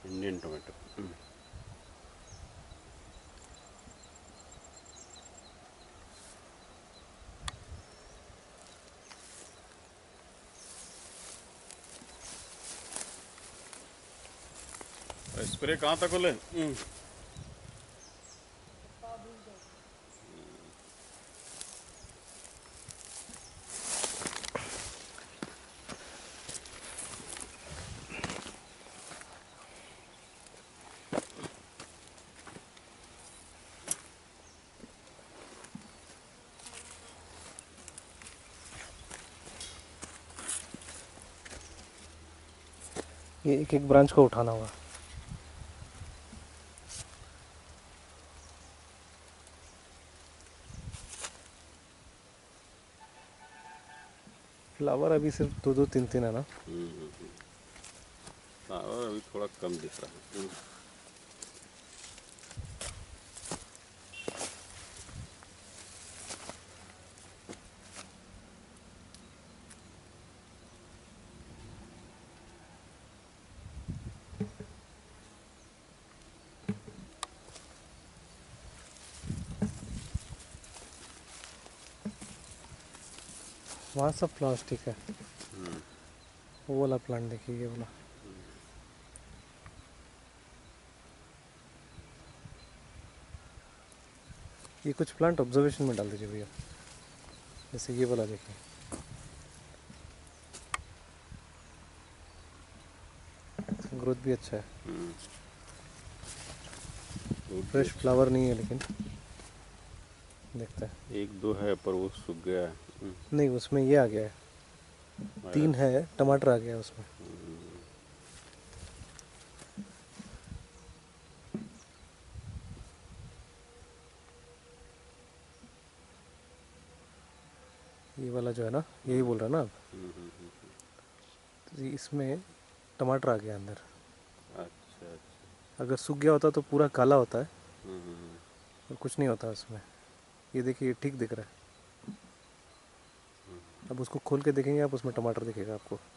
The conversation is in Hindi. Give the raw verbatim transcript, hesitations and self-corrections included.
Indian tomato. स्प्रे कहाँ तक खोले? ये एक एक ब्रांच को उठाना होगा। फ्लावर अभी सिर्फ दो दो तीन तीन है ना? फ्लावर अभी थोड़ा कम दिख रहा है। वहाँ सब प्लास्टिक है। वो वाला प्लांट देखिए, ये वाला। ये कुछ प्लांट ऑब्जर्वेशन में डाल दीजिए भैया, जैसे ये वाला देखिए, ग्रोथ भी अच्छा है। फ्रेश फ्लावर नहीं है लेकिन देखते हैं। एक दो है पर वो सूख गया है। नहीं, उसमें ये आ गया है, तीन है, टमाटर आ गया है उसमें। ये वाला जो है ना, यही बोल रहा है ना आप? तो इसमें टमाटर आ गया अंदर। अच्छा अच्छा। अगर सूख गया होता तो पूरा काला होता है और कुछ नहीं होता उसमें। ये देखिए, ठीक दिख रहा है। अब उसको खोल के देखेंगे आप, उसमें टमाटर दिखेगा आपको।